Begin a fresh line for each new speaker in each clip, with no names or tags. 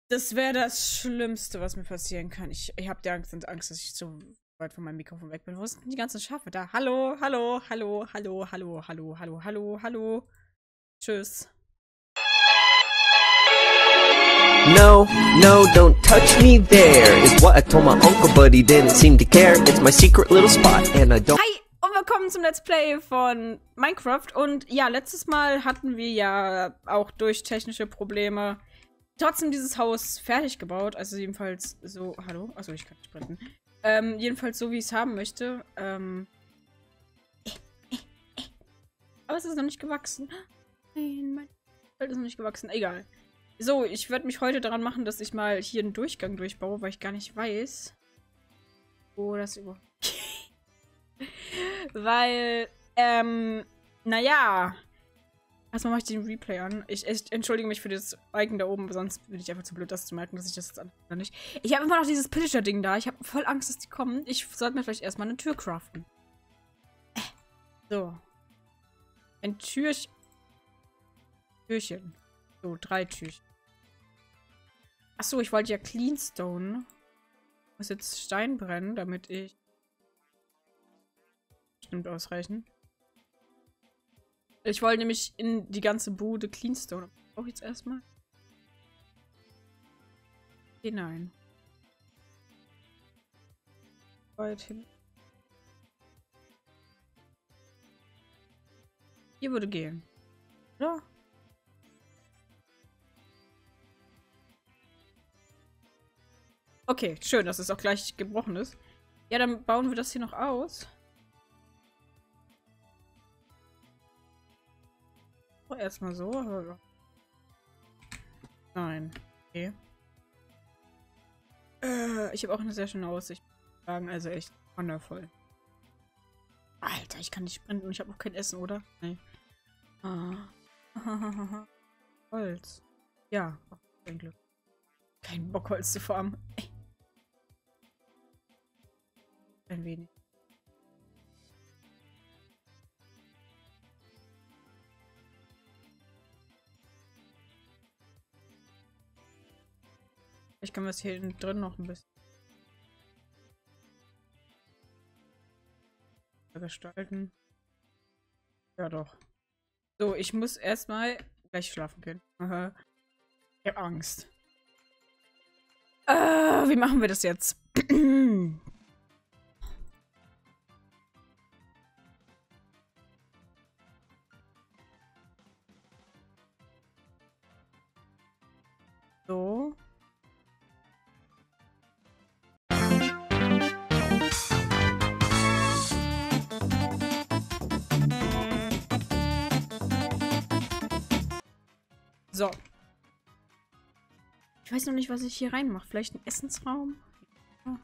Das wäre das Schlimmste, was mir passieren kann. Ich habe die Angst, dass ich zu weit von meinem Mikrofon weg bin. Wo sind denn die ganzen Schafe da? Hallo, hallo, hallo, hallo, hallo, hallo, hallo, hallo, hallo. Tschüss.
No, no, don't touch me there, is what I told my uncle, but he didn't seem to care. It's my secret little spot, and I don't...
Hi und willkommen zum Let's Play von Minecraft. Und ja, letztes Mal hatten wir ja auch durch technische Probleme trotzdem dieses Haus fertig gebaut. Also jedenfalls so... Hallo? Achso, ich kann nicht sprinten. Jedenfalls so, wie ich es haben möchte. Aber es ist noch nicht gewachsen. Nein, mein Feld ist noch nicht gewachsen. Egal. So, ich werde mich heute daran machen, dass ich mal hier einen Durchgang durchbaue, weil ich gar nicht weiß, wo das überhaupt weil, naja. Erstmal mache ich den Replay an. Ich entschuldige mich für das Icon da oben, aber sonst bin ich einfach zu blöd, das zu merken, dass ich das jetzt an oder nicht. Ich habe immer noch dieses Pillager-Ding da. Ich habe voll Angst, dass die kommen. Ich sollte mir vielleicht erstmal eine Tür craften. So. Ein Türchen. So, 3 Türchen. Achso, ich wollte ja Cleanstone. Muss jetzt Stein brennen, damit ich... Bestimmt ausreichen. Ich wollte nämlich in die ganze Bude Cleanstone. Brauche ich jetzt erstmal? Hinein. Weit hin. Hier würde gehen. Oder? Okay, schön, dass es auch gleich gebrochen ist. Ja, dann bauen wir das hier noch aus. Oh, erstmal so. Nein. Okay. Ich habe auch eine sehr schöne Aussicht. Also echt wundervoll. Alter, ich kann nicht sprinten und ich habe auch kein Essen, oder? Nee. Holz. Ja, kein Glück. Kein Bock, Holz zu farmen. Ein wenig. Vielleicht können wir es hier drin noch ein bisschen gestalten. Ja, doch. So, ich muss erstmal gleich schlafen gehen. Aha. Ich hab Angst. Wie machen wir das jetzt? So. So. Ich weiß noch nicht, was ich hier reinmache. Vielleicht ein Essensraum? Ja.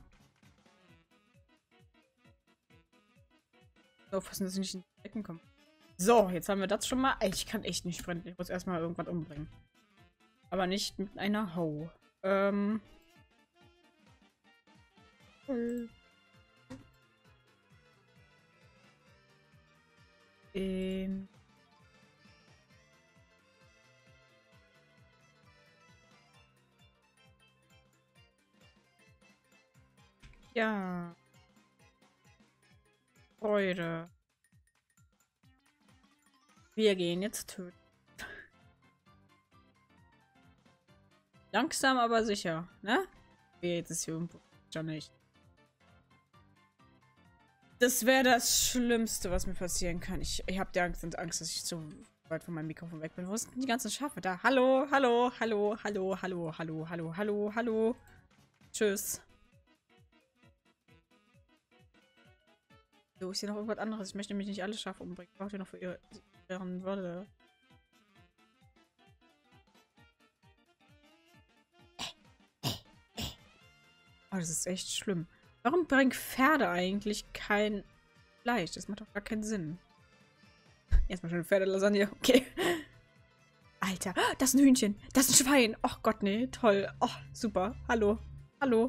So, fassen, dass ich nicht in die Ecken komme. So, jetzt haben wir das schon mal. Ich kann echt nicht sprinten. Ich muss erstmal irgendwas umbringen. Aber nicht mit einer Hoe. Ja. Freude. Wir gehen jetzt töten. Langsam, aber sicher, ne? Jetzt ist hier irgendwo schon nicht. Das wäre das Schlimmste, was mir passieren kann. Ich habe die Angst, dass ich zu weit von meinem Mikrofon weg bin. Wo sind denn die ganzen Schafe da? Hallo, hallo, hallo, hallo, hallo, hallo, hallo, hallo, hallo. Tschüss. So, ist hier noch irgendwas anderes? Ich möchte nämlich nicht alle Schafe umbringen. Ich brauche die noch für ihren Wolle. Oh, das ist echt schlimm. Warum bringen Pferde eigentlich kein Fleisch? Das macht doch gar keinen Sinn. Erstmal schon Pferdelasagne. Okay. Alter, das ist ein Hühnchen. Das ist ein Schwein. Oh Gott, nee. Toll. Oh, super. Hallo. Hallo.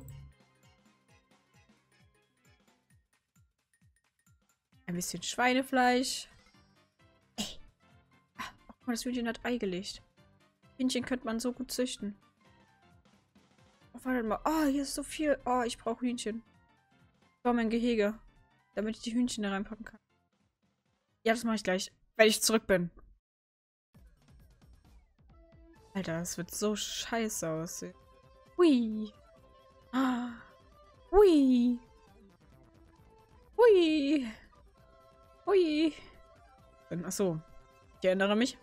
Ein bisschen Schweinefleisch. Ey. Oh, das Hühnchen hat Ei gelegt. Hühnchen könnte man so gut züchten. wartet mal. Oh, hier ist so viel. Oh, ich brauche Hühnchen. Ich brauche mein Gehege. Damit ich die Hühnchen da reinpacken kann. Ja, das mache ich gleich. Wenn ich zurück bin. Alter, das wird so scheiße aussehen. Hui. Ah. Hui. Hui. Hui. Achso. Ich erinnere mich.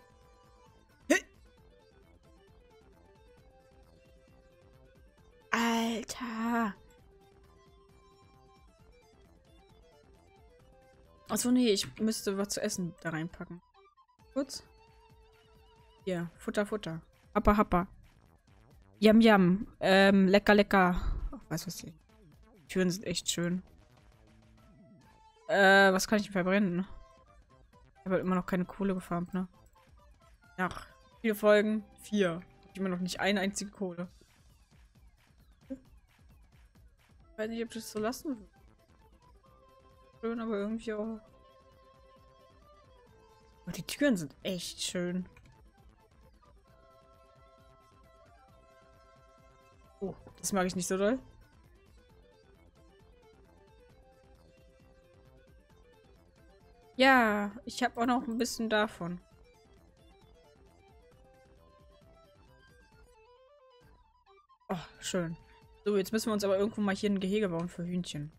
Alter. Achso, nee, ich müsste was zu essen da reinpacken. Kurz. Hier, Futter, Futter. Happa, happa. Yam, yam. Lecker, lecker. Ach, weiß was die Türen sind echt schön. Was kann ich verbrennen? Ich habe halt immer noch keine Kohle gefarmt, ne? Nach 4 Folgen, 4. Ich immer noch nicht eine einzige Kohle. Ich weiß nicht, ob ich das so lassen will. Schön, aber irgendwie auch. Oh, die Türen sind echt schön. Oh, das mag ich nicht so doll. Ja, ich habe auch noch ein bisschen davon. Oh, schön. So, jetzt müssen wir uns aber irgendwo mal hier ein Gehege bauen für Hühnchen.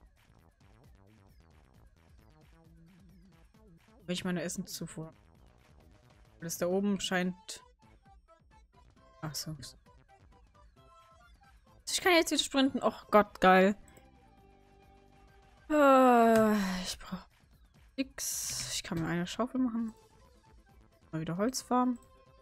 Weil ich meine Essenszufuhr. Das da oben scheint... Ach so. Ich kann jetzt wieder sprinten. Oh Gott, geil. Ich brauche nix. Ich kann mir eine Schaufel machen. Mal wieder Holz farmen.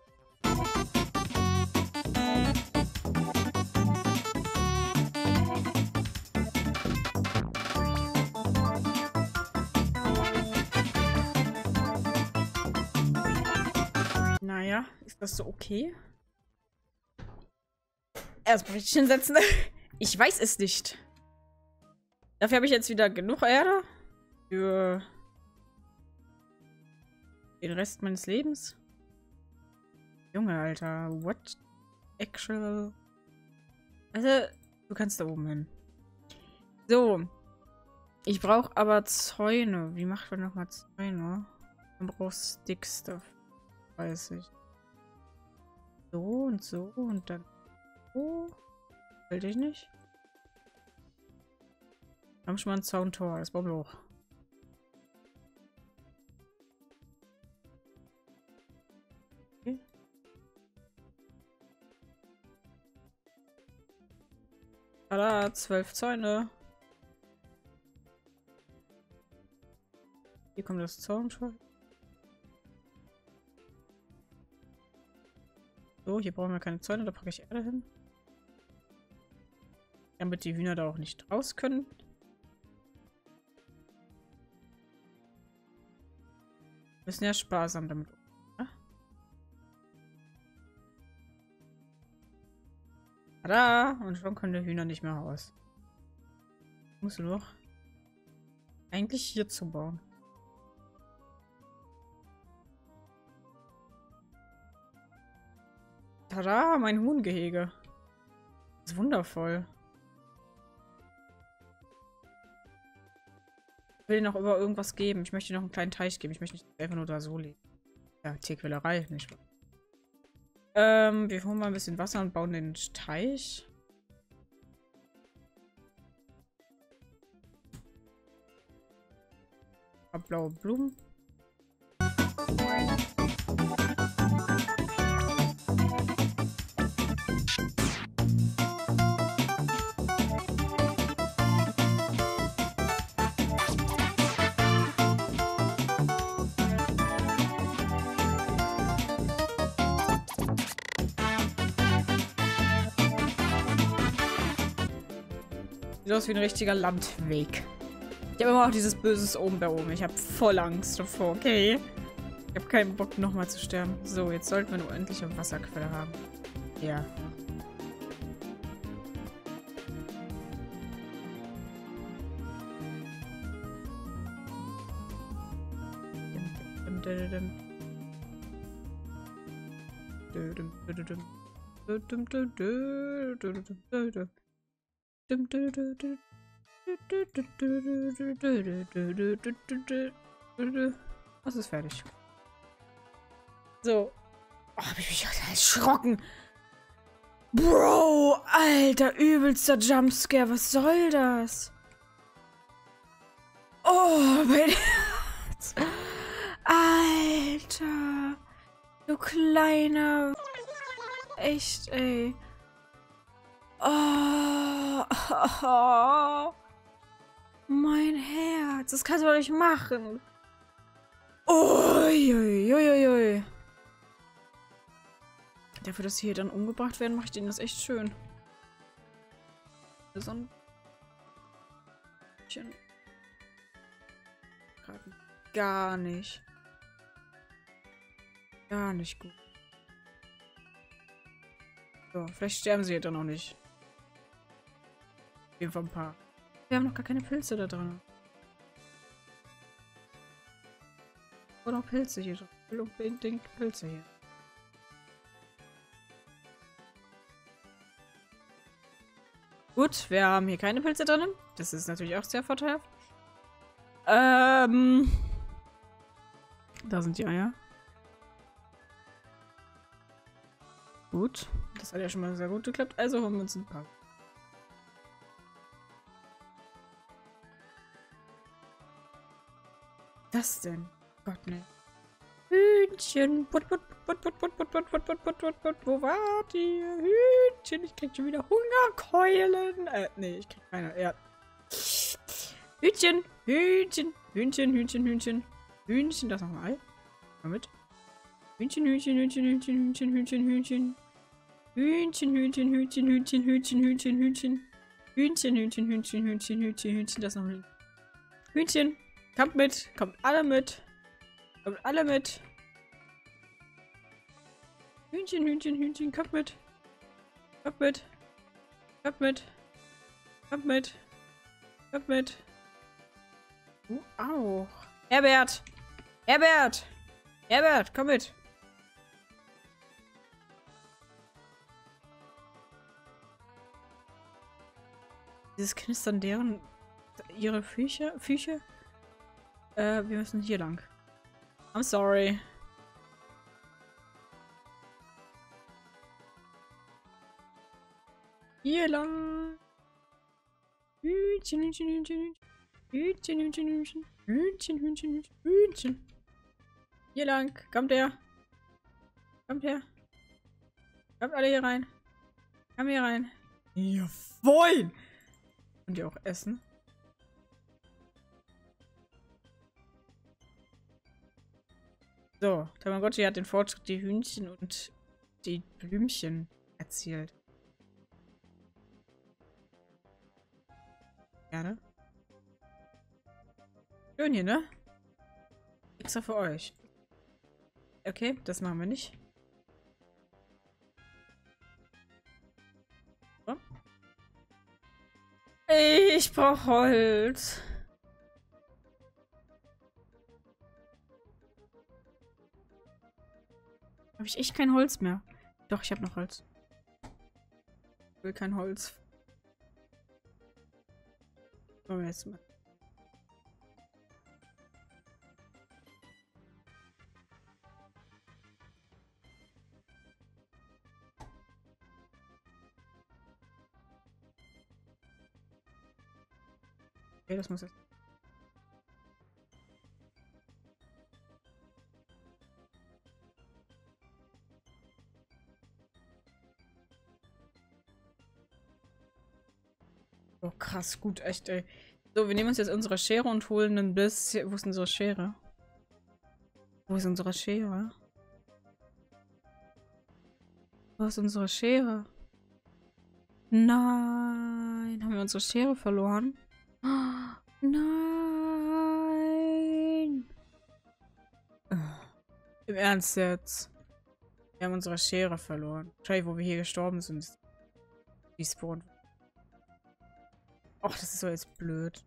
Naja, ist das so okay? Erstmal richtig hinsetzen. Ich weiß es nicht. Dafür habe ich jetzt wieder genug Erde. Für den Rest meines Lebens. Junge, Alter. What? Actual. Also, du kannst da oben hin. So. Ich brauche aber Zäune. Wie macht man nochmal Zäune? Man braucht Stickstuff. Weiß ich. So und dann. Oh. Will ich nicht. Wir haben schon mal ein Zauntor. Das war hoch. Okay. Tada, 12 Zäune. Hier kommt das Zauntor. So, hier brauchen wir keine Zäune, da packe ich Erde hin. Damit die Hühner da auch nicht raus können. Wir müssen ja sparsam damit umgehen. Tada! Und schon können die Hühner nicht mehr raus. Musst du noch eigentlich hier zu bauen. Tada, mein Huhngehege. Das ist wundervoll. Ich will noch über irgendwas geben. Ich möchte noch einen kleinen Teich geben. Ich möchte nicht einfach nur da so leben. Ja, Tierquälerei, nicht wahr? Wir holen mal ein bisschen Wasser und bauen den Teich. Blaue Blumen. Sieht aus wie ein richtiger Landweg. Ich habe immer auch dieses böses Oben da oben. Ich habe voll Angst davor, okay? Ich habe keinen Bock, nochmal zu sterben. So, jetzt sollten wir eine ordentliche Wasserquelle haben. Ja. Das ist fertig. So. Oh, hab ich mich erschrocken. Bro, alter, übelster Jumpscare. Was soll das? Oh, mein Herz. Alter. Du kleiner. Echt, ey. Oh. Mein Herz. Das kannst du doch nicht machen. Uiuiuiui. Dafür, dass sie hier dann umgebracht werden, mache ich denen das echt schön. So ein bisschen. Gar nicht. Gar nicht gut. So, vielleicht sterben sie jetzt noch nicht. Auf jeden Fall ein paar. Wir haben noch gar keine Pilze da drin. Oder noch Pilze hier drin. Ich will unbedingt Pilze hier. Gut, wir haben hier keine Pilze drin. Das ist natürlich auch sehr vorteilhaft. Da sind die Eier. Gut. Das hat ja schon mal sehr gut geklappt. Also holen wir uns ein paar. Was denn? Gott, ne. Hühnchen. Put, put, put, put, put, put, put, put, put, put, put, put. Wo wart ihr? Hühnchen, ich krieg schon wieder Hungerkeulen. Nee, ich krieg keine. Ja. Hühnchen, Hühnchen, Hühnchen, Hühnchen, Hühnchen. Hühnchen, da ist noch ein Ei. Mal mit. Hühnchen, Hühnchen, Hühnchen, Hühnchen, Hühnchen, Hühnchen, Hühnchen. Hühnchen, Hühnchen, Hühnchen, Hühnchen, Hühnchen, Hühnchen, Hühnchen. Hühnchen, Hühnchen, Hühnchen, Hühnchen, Hühnchen, Hühnchen, das noch ein Hühnchen. Kommt mit, kommt alle mit. Kommt alle mit. Hühnchen, Hühnchen, Hühnchen, kommt mit. Kommt mit. Kommt mit. Kommt mit. Kommt mit. Du auch. Herbert! Herbert! Herbert, komm mit! Dieses Knistern ihre Füße? Wir müssen hier lang. I'm sorry. Hier lang. Hühnchen, Hühnchen, Hühnchen, Hühnchen, Hühnchen, Hühnchen, Hühnchen, Hühnchen, Hühnchen, Hühnchen. Hier lang. Kommt her. Kommt her. Kommt alle hier rein. Komm hier rein. Jawohl! Und die auch essen. So, Tamagotchi hat den Fortschritt die Hühnchen und die Blümchen erzielt. Gerne. Schön hier, ne? Extra für euch. Okay, das machen wir nicht. So. Ich brauche Holz. Habe ich echt kein Holz mehr? Doch, ich habe noch Holz. Ich will kein Holz. So, jetzt mal. Okay, das muss jetzt. Oh, krass, gut, echt, ey. So, wir nehmen uns jetzt unsere Schere und holen ein bisschen. Wo ist unsere Schere? Wo ist unsere Schere? Wo ist unsere Schere? Nein, haben wir unsere Schere verloren? Oh, nein! Im Ernst jetzt? Wir haben unsere Schere verloren. Wahrscheinlich, wo wir hier gestorben sind. Die spawnen. Och, das ist so jetzt blöd.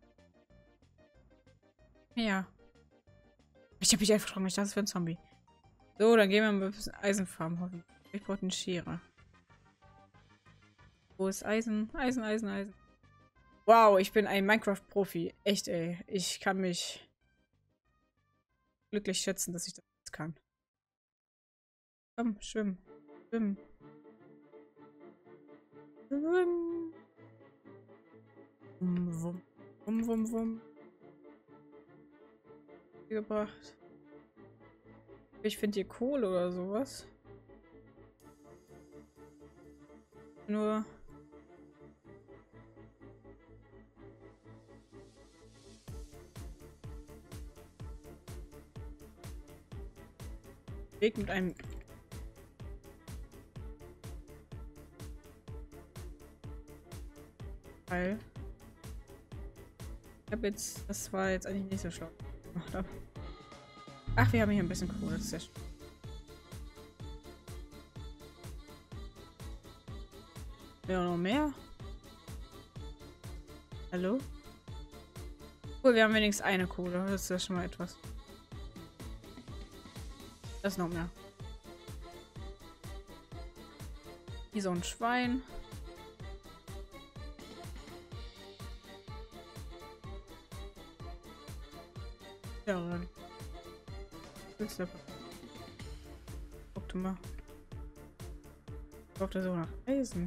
Ja. Ich hab mich einfach erschrocken. Ich dachte, das wäre ein Zombie. So, dann gehen wir mal ein bisschen Eisenfarmen hoffen. Ich brauche eine Schere. Wo ist Eisen? Eisen, Eisen, Eisen. Wow, ich bin ein Minecraft-Profi. Echt, ey. Ich kann mich glücklich schätzen, dass ich das jetzt kann. Komm, schwimm. Schwimm. Schwimm. Wum, wum, wum, wum. Gebracht. Ich finde hier Kohle oder sowas. Nur... Weg mit einem... Pfeil. Ich habe jetzt... Das war jetzt eigentlich nicht so schlau gemacht habe. Ach, wir haben hier ein bisschen Kohle. Das ist ja schön. Ja, noch mehr? Hallo? Cool, wir haben wenigstens eine Kohle. Das ist ja schon mal etwas. Das ist noch mehr. Hier so ein Schwein. Ja, dann. Guck mal. Ich brauche da so nach Eisen.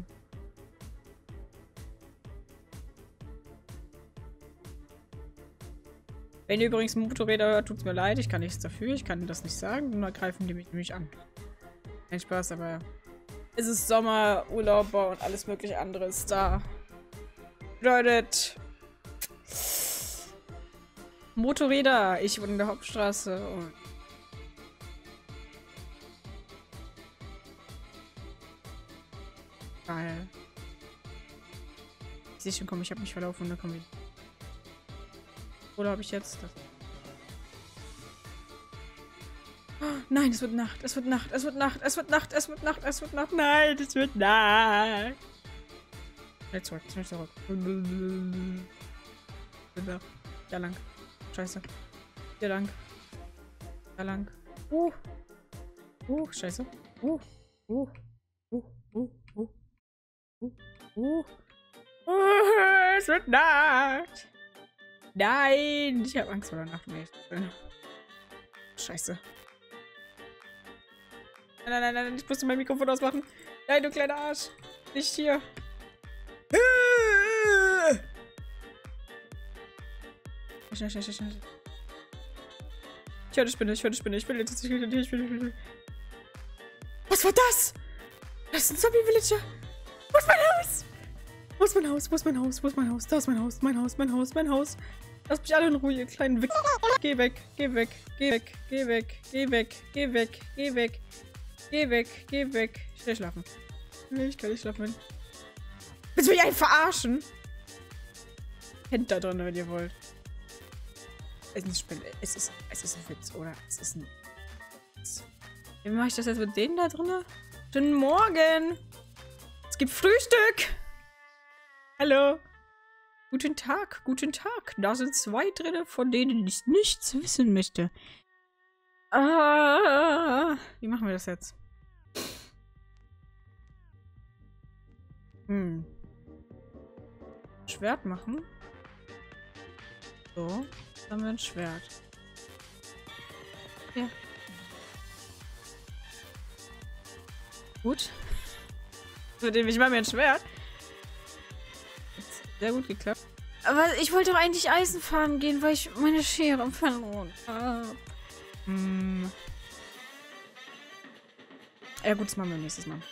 Wenn ihr übrigens Motorräder hört, tut's mir leid. Ich kann nichts dafür. Ich kann das nicht sagen. Und dann greifen die mich nämlich an. Kein Spaß, aber es ist Sommer, Urlauber und alles mögliche andere ist da. Bedeutet Motorräder. Ich wohne in der Hauptstraße und geil. Ich sehe schon, komm, ich habe mich verlaufen und dann komme ich. Oder habe ich jetzt das? Oh, nein, es wird Nacht, es wird Nacht, es wird Nacht, es wird Nacht, es wird Nacht, es wird Nacht. Nein, es wird Nacht. Schnell zurück, schnell zurück. Ja, lang. Scheiße. Hier lang. Da lang. Scheiße. Es wird Nacht. Nein, ich habe Angst vor der Nacht. Scheiße. Nein, ich musste mein Mikrofon ausmachen. Nein, du kleiner Arsch. Nicht hier. Schnell. Ich höre die Spinne, ich will jetzt. Was war das? Das ist ein Zombie-Villager. Wo ist mein Haus? Wo ist mein Haus? Da ist mein Haus. Lass mich alle in Ruhe, ihr kleinen Wichser. Geh weg. Schnell schlafen. Ich kann nicht schlafen. Willst du mich eigentlich verarschen? Kennt da drin, wenn ihr wollt. Es ist ein Witz, oder? Es ist ein Witz. Wie mache ich das jetzt mit denen da drin? Guten Morgen! Es gibt Frühstück! Hallo! Guten Tag. Da sind 2 drin, von denen ich nichts wissen möchte. Wie machen wir das jetzt? Schwert machen. So, jetzt haben wir ein Schwert. Ja. Gut. Ich mache mir ein Schwert. Sehr gut geklappt. Aber ich wollte doch eigentlich Eisen fahren gehen, weil ich meine Schere verloren habe. Ja gut, das machen wir nächstes Mal.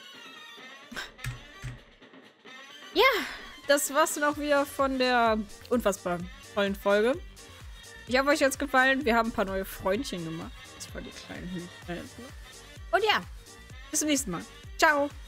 Ja, das war's dann auch wieder von der unfassbar tollen Folge. Ich hoffe, euch hat's gefallen. Wir haben ein paar neue Freundchen gemacht. Das war die kleinen Hühner. Und ja, bis zum nächsten Mal. Ciao.